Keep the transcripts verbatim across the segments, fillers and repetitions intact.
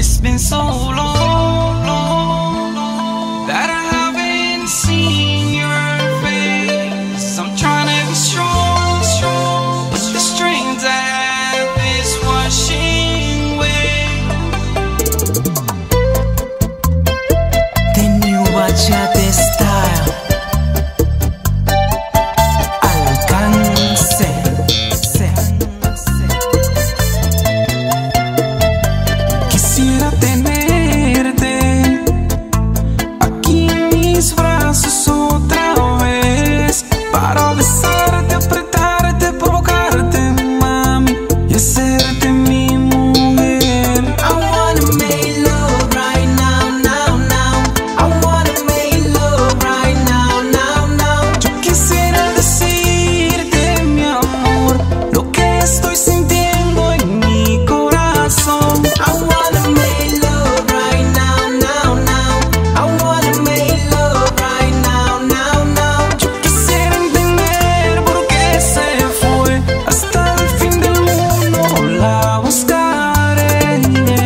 It's been so long, long, long that I haven't seen your face. I'm trying to be strong, strong, but the strength I have is washing away. The new bachata style. Alcance. Quisiera tenerte aquí en mis brazos otra vez, para besarte, apretarte, provocarte, mami, y hacerte mi mujer. I wanna make love right now, now, now. I wanna make love right now, now, now. Yo quisiera decirte, mi amor, lo que estoy sintiendo en mi corazón. I wanna make love right now, now, now. I wanna make love right now, now, now. Yo quisiera entender por qué se fue, hasta el fin del mundo la buscaré.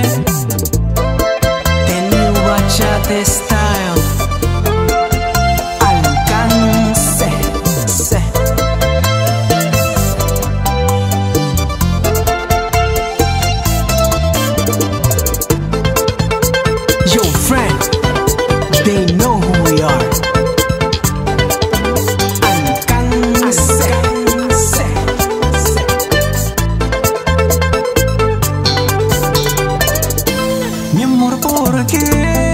The new bachata style. Alcance. Yo, friend, they know who we are. Alcance. Mi amor, ¿por qué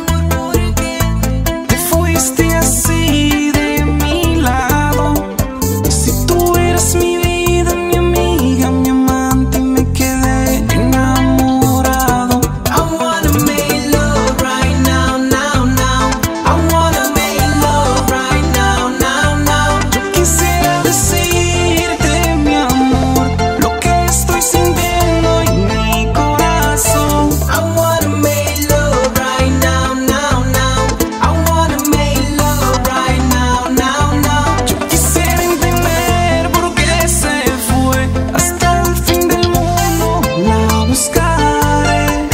te fuiste así de mi lado? Si tú eras mi vida, mi amiga, mi amante, me quedé enamorado. I wanna make love right now, now, now. I wanna make love right now, now, now. Yo quisiera decirte, mi amor, lo que estoy sintiendo en mi corazón. I wanna make love right now, now, now. I wanna make love right now, now, now. Yo quisiera entender por qué se fue, hasta el fin del mundo la buscaré.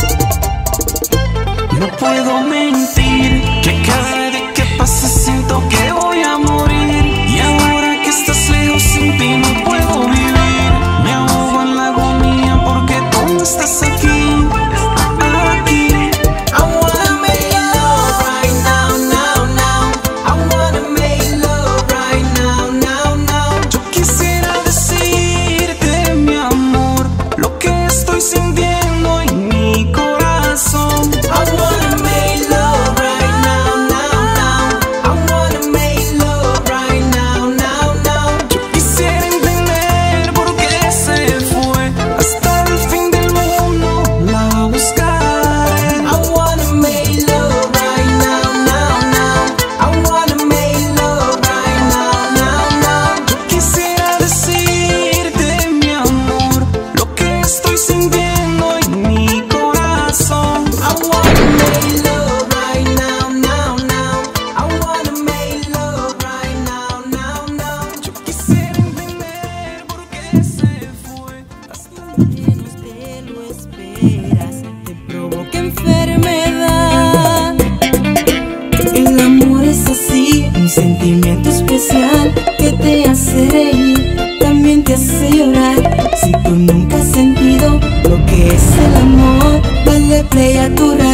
No puedo mentir, que cada día que pasa siento que voy a morir. Y ahora que estás lejos, sin ti no puedo vivir. Me ahogo en la agonía porque tú no estás aquí, aquí. I wanna make love right now, now, now. I wanna make love right now, now, now. Yo quisiera decirte, mi amor, lo que estoy sintiendo en mi corazón. I wanna make love right now, now, now. I wanna make love right now, now, now. Yo quisiera entender por qué se fue, hasta el fin del mundo la buscaré. I wanna make love right now, now, now. I wanna make love right now, now, now. Yo quisiera decirte, mi amor, lo que estoy sintiendo en mi corazón. I wanna make love right now, now, now. I wanna make love right now, now, now. Yo quisiera entender por qué se fue, hasta Menos te lo esperas, te provoca enfermedad. El amor es así, un sentimiento especial que te hace reír, también te hace llorar. Si tú nunca has sentido lo que es el amor, dale play a tu radio.